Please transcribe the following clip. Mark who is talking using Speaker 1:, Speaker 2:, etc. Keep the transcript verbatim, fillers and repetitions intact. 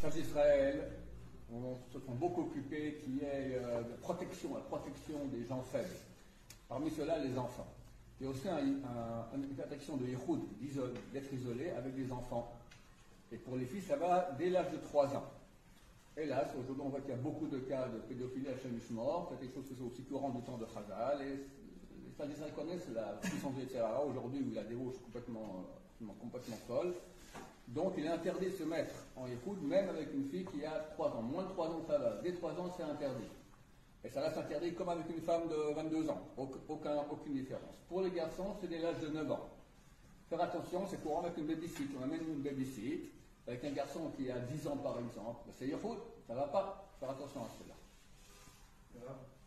Speaker 1: sages d'Israël on se sont beaucoup occupés qui est euh, de protection, la protection des gens faibles. Parmi ceux-là, les enfants. Il y a aussi un, un, une protection de Yehoud, d'être isolé avec des enfants. Et pour les filles, ça va dès l'âge de trois ans. Hélas, aujourd'hui, on voit qu'il y a beaucoup de cas de pédophilie à Shemishmor. C'est quelque chose qui est aussi courant du temps de Chazal. Et les sages d'Israël connaissent la puissance de Yetzirah aujourd'hui où la débauche est complètement, complètement folle. Donc il est interdit de se mettre en Yehoud, même avec une fille qui a trois ans. Moins de trois ans, ça va. Dès trois ans, c'est interdit. Et ça reste interdit comme avec une femme de vingt-deux ans. Aucun, aucune différence. Pour les garçons, c'est dès l'âge de neuf ans. Faire attention, c'est courant avec une babysit. On amène une babysit avec un garçon qui a dix ans par exemple. C'est Yehoud, ça ne va pas. Faire attention à cela.
Speaker 2: Voilà.